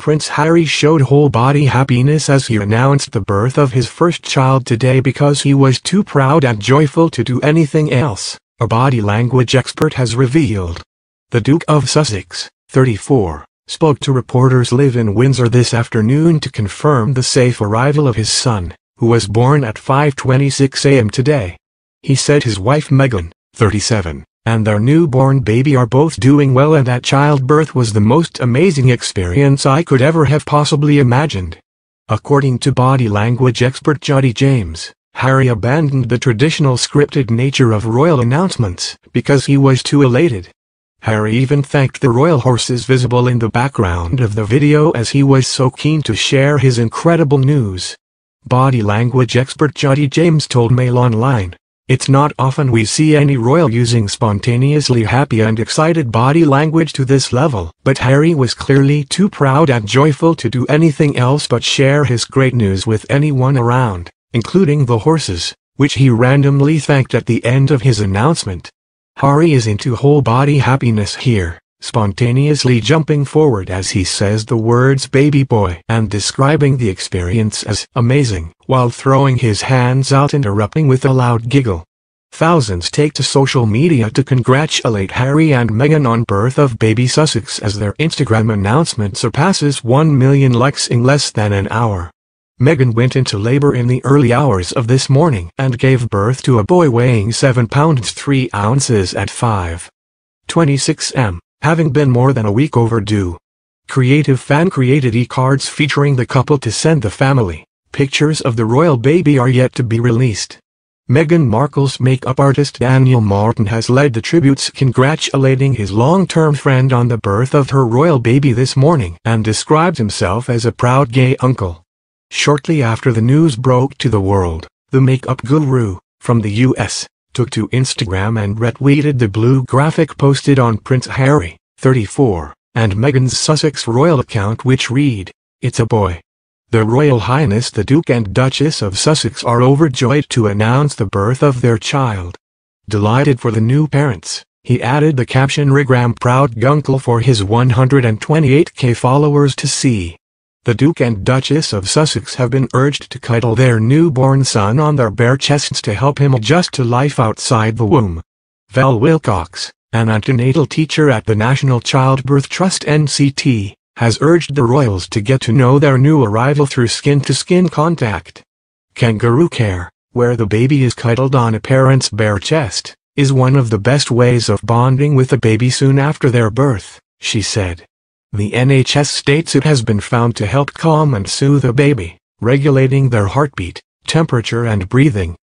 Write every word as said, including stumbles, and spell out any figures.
Prince Harry showed whole-body happiness as he announced the birth of his first child today because he was too proud and joyful to do anything else, a body language expert has revealed. The Duke of Sussex, thirty-four, spoke to reporters live in Windsor this afternoon to confirm the safe arrival of his son, who was born at five twenty-six a m today. He said his wife Meghan, thirty-seven, and their newborn baby are both doing well and that childbirth was the most amazing experience I could ever have possibly imagined. According to body language expert Jodie James, Harry abandoned the traditional scripted nature of royal announcements because he was too elated. Harry even thanked the royal horses visible in the background of the video as he was so keen to share his incredible news. Body language expert Jodie James told Mail Online, "It's not often we see any royal using spontaneously happy and excited body language to this level, but Harry was clearly too proud and joyful to do anything else but share his great news with anyone around, including the horses, which he randomly thanked at the end of his announcement. Harry is into whole-body happiness here, spontaneously jumping forward as he says the words baby boy and describing the experience as amazing, while throwing his hands out and erupting with a loud giggle. Thousands take to social media to congratulate Harry and Meghan on birth of baby Sussex as their Instagram announcement surpasses one million likes in less than an hour. Meghan went into labor in the early hours of this morning and gave birth to a boy weighing seven pounds three ounces at five twenty-six a m, having been more than a week overdue. Creative fan created e-cards featuring the couple to send the family. Pictures of the royal baby are yet to be released. Meghan Markle's makeup artist Daniel Martin has led the tributes congratulating his long-term friend on the birth of her royal baby this morning and described himself as a proud gay uncle. Shortly after the news broke to the world, the makeup guru, from the U S, took to Instagram and retweeted the blue graphic posted on Prince Harry, thirty-four, and Meghan's Sussex royal account which read, "It's a boy." Their Royal Highness the Duke and Duchess of Sussex are overjoyed to announce the birth of their child. Delighted for the new parents, he added the caption "Rigram proud gunkle for his one hundred twenty-eight K followers to see." The Duke and Duchess of Sussex have been urged to cuddle their newborn son on their bare chests to help him adjust to life outside the womb. Val Wilcox, an antenatal teacher at the National Childbirth Trust N C T, has urged the royals to get to know their new arrival through skin-to-skin contact. Kangaroo care, where the baby is cuddled on a parent's bare chest, is one of the best ways of bonding with a baby soon after their birth, she said. The N H S states it has been found to help calm and soothe a baby, regulating their heartbeat, temperature and breathing.